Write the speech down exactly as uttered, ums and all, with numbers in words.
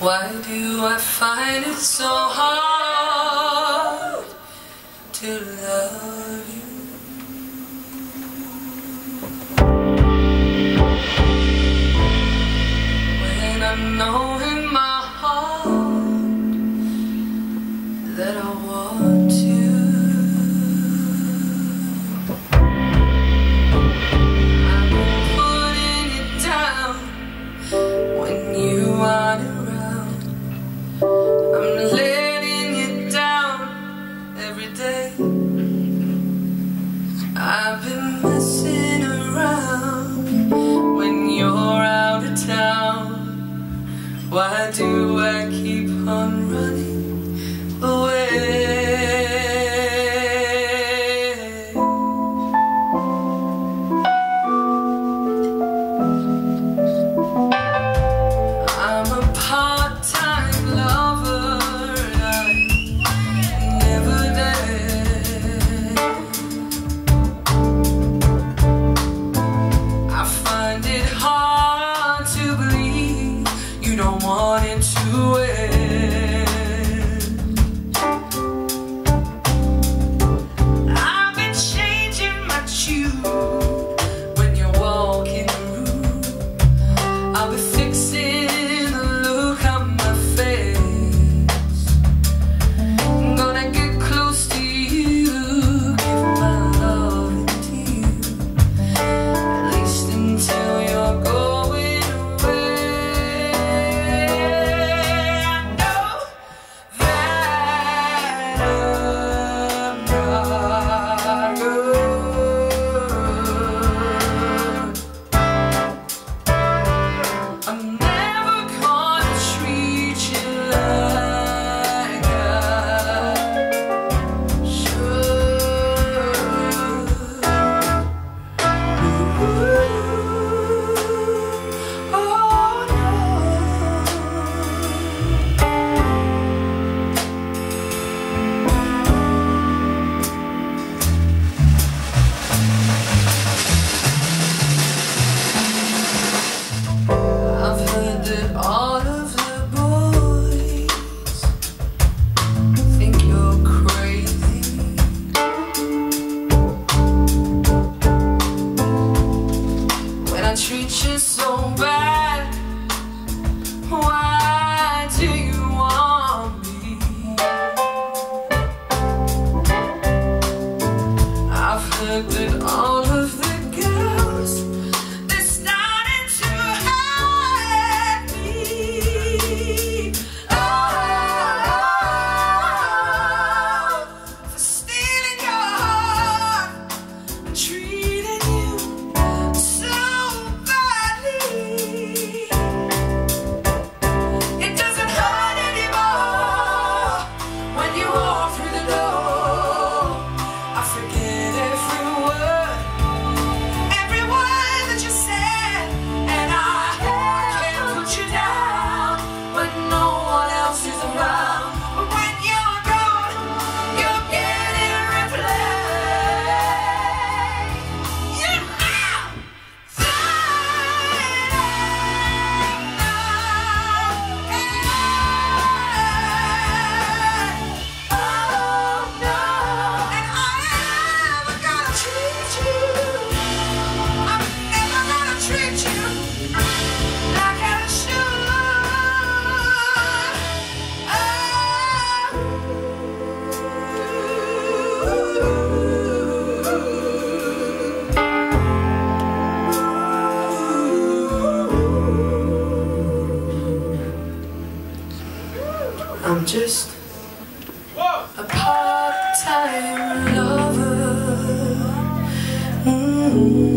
Why do I find it so hard to love you? When I know in my heart that I want to, I've been putting it down when you aren't around. I'm letting you down every day. I've been messing around when you're out of town. Why do I keep on running away? I'm a part-time lover, I never did. I find it hard to believe you don't want it to end. I've been changing my tune when you're walking the room. I'll be fixing the look on my face. I'm gonna get close to you, give my love to you, at least until you're going away. I know that I'm not good. I'm never gonna treat you like I should. Ooh, oh no. I've heard that all of the boys think you're crazy. When I treat you so bad, why do you want me? I've heard that all of the girls, they're starting to hide me. Oh, for stealing your heart and treating you so badly. It doesn't hurt anymore when you walk through the door. I forget every word, every word that you said, and I can't put you down when no one else is around. But when you're gone, you're getting replaced. You know I'm just a part-time lover. Mm-hmm.